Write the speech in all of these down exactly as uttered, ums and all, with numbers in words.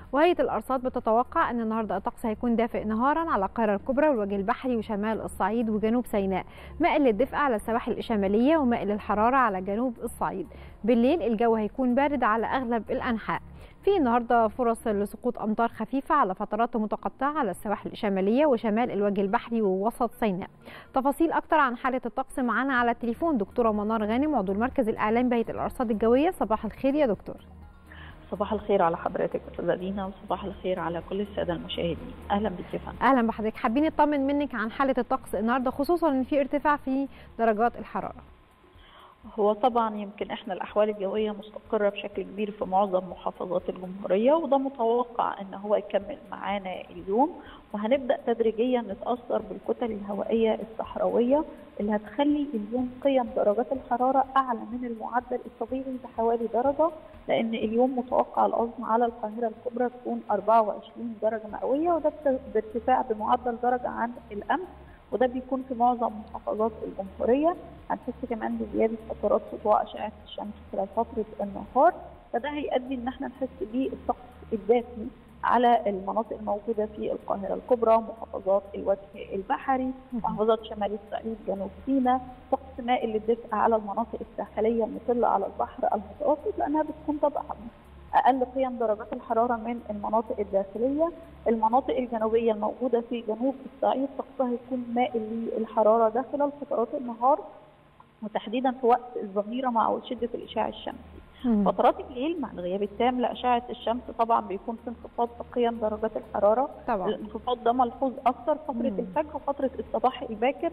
وهيئة الأرصاد بتتوقع أن النهارده الطقس هيكون دافئ نهارا على القاهرة الكبرى والوجه البحري وشمال الصعيد وجنوب سيناء، مائل للدفء على السواحل الشمالية ومائل للحرارة على جنوب الصعيد. بالليل الجو هيكون بارد على أغلب الأنحاء. في النهارده فرص لسقوط أمطار خفيفة على فترات متقطعة على السواحل الشمالية وشمال الوجه البحري ووسط سيناء. تفاصيل أكتر عن حالة الطقس معانا على التليفون دكتورة منار غانم عضو المركز الإعلامي بهيئة الأرصاد الجوية. صباح الخير يا دكتور. صباح الخير على حضرتك استاذه دينا، وصباح الخير على كل الساده المشاهدين. اهلا بك يا فندم. اهلا بحضرتك. حابين نطمن منك عن حاله الطقس النهارده، خصوصا ان في ارتفاع في درجات الحراره. هو طبعا يمكن احنا الاحوال الجويه مستقره بشكل كبير في معظم محافظات الجمهوريه، وده متوقع ان هو يكمل معانا اليوم، وهنبدا تدريجيا نتاثر بالكتل الهوائيه الصحراويه اللي هتخلي اليوم قيم درجات الحراره اعلى من المعدل الطبيعي بحوالي درجه، لان اليوم متوقع العظمى على القاهره الكبرى تكون أربعة وعشرين درجه مئويه، وده بارتفاع بمعدل درجه عن الامس، وده بيكون في معظم محافظات الجمهوريه. هنحس كمان بزياده فترات سطوع اشعه الشمس خلال فتره النهار، فده هيؤدي ان احنا نحس بالطقس الدافي على المناطق الموجوده في القاهره الكبرى، محافظات الوجه البحري، محافظات شمال الصعيد، جنوب سيناء. طقس مائل للدفء على المناطق الساحليه المطله على البحر المتوسط، لانها بتكون طبعا اقل قيم درجات الحراره من المناطق الداخليه. المناطق الجنوبيه الموجوده في جنوب الصعيد طقسها هيكون مائل للحراره داخل فترات النهار، وتحديدا في وقت الظهيره مع شده الاشعاع الشمسي. فترات الليل مع الغياب التام لاشعه الشمس طبعا بيكون في انخفاض في قيم درجات الحراره. طبعا الانخفاض ده ملحوظ اكثر فتره مم. الفجر وفتره الصباح الباكر.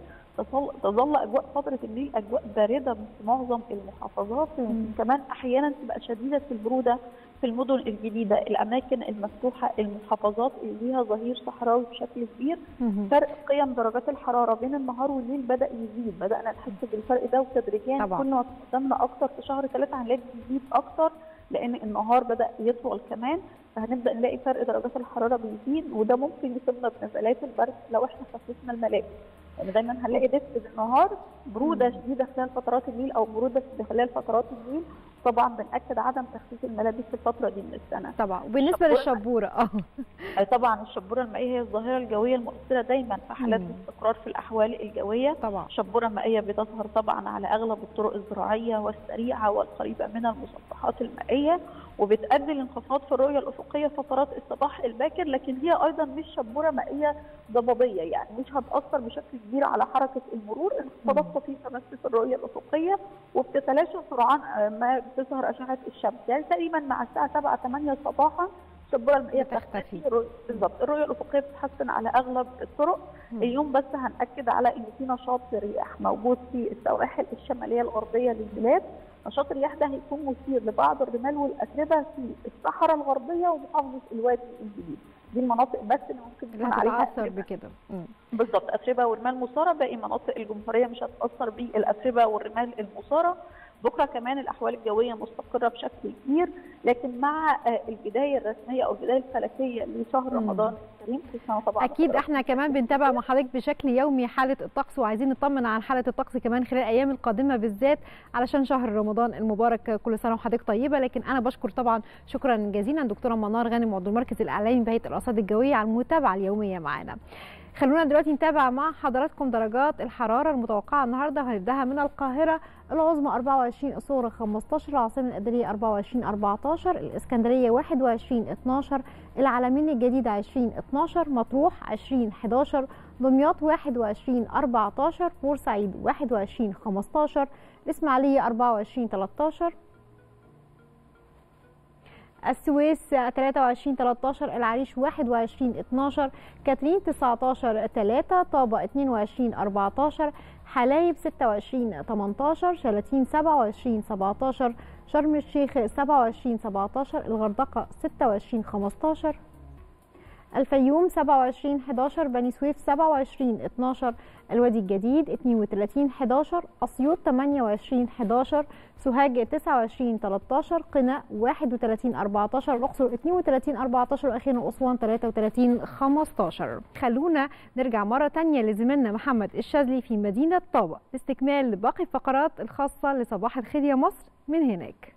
تظل اجواء فتره الليل اجواء بارده في معظم المحافظات، كمان احيانا تبقى شديده البروده في المدن الجديده، الاماكن المفتوحه، المحافظات اللي ليها ظهير صحراوي بشكل كبير. مم. فرق قيم درجات الحراره بين النهار والليل بدا يزيد، بدانا نحس بالفرق ده، وتدريجيا كل ما تقدمنا اكثر في شهر ثلاثة هنلاقي يزيد اكثر، لان النهار بدا يطول كمان، فهنبدا نلاقي فرق درجات الحراره بيزيد، وده ممكن يصيبنا بنزلات البرد لو احنا خففنا الملابس. يعني دايما هنلاقي دفء بالنهار، بروده شديده خلال فترات الليل او بروده خلال فترات الليل. طبعا بنأكد عدم تخفيف الملابس في الفتره دي من السنه. طبعا. وبالنسبه للشبوره اه طبعا الشبوره المائيه هي الظاهره الجويه المؤثره دايما في حالات الاستقرار في الاحوال الجويه. طبعا الشبوره المائيه بتظهر طبعا على اغلب الطرق الزراعيه والسريعه والقريبه من المسطحات المائيه، وبتؤدي لانخفاض في الرؤيه الافقيه فترات الصباح الباكر، لكن هي ايضا مش شبوره مائيه ضبابيه، يعني مش هتاثر بشكل كبير على حركه المرور، انخفاضات طفيفه بس في الرؤيه الافقيه، وبتتلاشى سرعان ما بتظهر اشعه الشمس، يعني تقريبا مع الساعه سبعة ثمانية صباحا الشبوره المائيه بتختفي. بالظبط الرؤيه الافقيه بتتحسن على اغلب الطرق. مم. اليوم بس هنأكد على ان في نشاط رياح موجود في السواحل الشماليه الغربيه للبلاد. نشاط الرياح ده هيكون مثير لبعض الرمال والاتربه في الصحراء الغربيه ومحافظه الوادي الجديد. دي المناطق بس اللي ممكن تكون عليها اتاثر بكده. بالظبط اتربه ورمال مثاره، باقي مناطق الجمهوريه مش هتاثر بالاتربه والرمال المثاره. بكره كمان الاحوال الجويه مستقره بشكل كبير، لكن مع البدايه الرسميه او البدايه الفلكيه لشهر رمضان الكريم طبعا اكيد احنا كمان بنتابع مع حضرتك بشكل يومي حاله الطقس، وعايزين نطمن عن حاله الطقس كمان خلال الايام القادمه بالذات علشان شهر رمضان المبارك. كل سنه وحضرتك طيبه. لكن انا بشكر طبعا شكرا جزيلا دكتوره منار غانم عضو المركز الاعلامي بهيئه الارصاد الجويه على المتابعه اليوميه معانا. خلونا دلوقتي نتابع مع حضراتكم درجات الحراره المتوقعه النهارده، وهنبداها من القاهره. العظمى أربعة وعشرين، الصغرى خمستاشر، العاصمه الاداريه أربعة وعشرين أربعتاشر، الاسكندريه واحد وعشرين اتناشر، العلمين الجديده عشرين اتناشر، مطروح عشرين حداشر، دمياط واحد وعشرين أربعتاشر، بورسعيد واحد وعشرين خمستاشر، الاسماعيليه أربعة وعشرين تلتاشر، السويس ثلاثة وعشرين تلتاشر، العريش واحد وعشرين اتناشر، كاترين تسعتاشر تلاتة، طابة اتنين وعشرين أربعتاشر، حلايب ستة وعشرين تمنتاشر، شلاتين سبعة وعشرين سبعتاشر، شرم الشيخ سبعة وعشرين سبعتاشر، الغردقة ستة وعشرين خمستاشر، الفيوم سبعة وعشرين حداشر، بني سويف سبعة وعشرين اتناشر، الوادي الجديد اتنين وتلاتين حداشر، أسيوط تمانية وعشرين حداشر، سوهاج تسعة وعشرين تلتاشر، قنا واحد وتلاتين أربعتاشر، الأقصر اتنين وتلاتين أربعتاشر، وأخيرا أسوان تلاتة وتلاتين خمستاشر. خلونا نرجع مرة تانية لزميلنا محمد الشاذلي في مدينة طابة لاستكمال باقي الفقرات الخاصة لصباح الخير يا مصر من هناك.